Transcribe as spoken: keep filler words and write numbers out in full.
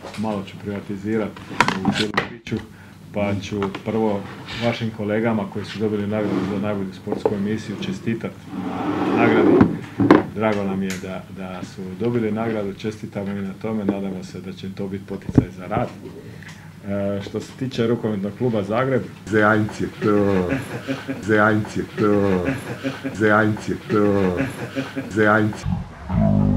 malo ću privatizirati u cijelu priču, pa ću prvo vašim kolegama koji su dobili nagradu za najbolju sportsku emisiju čestitati nagradu. Drago nam je da, da su dobili nagradu, čestitamo i na tome, nadamo se da će to biti poticaj za rad. E, što se tiče rukometnog kluba Zagreb, Zejanc je to, Zejanc je to, Zejanc je to, Zejanc.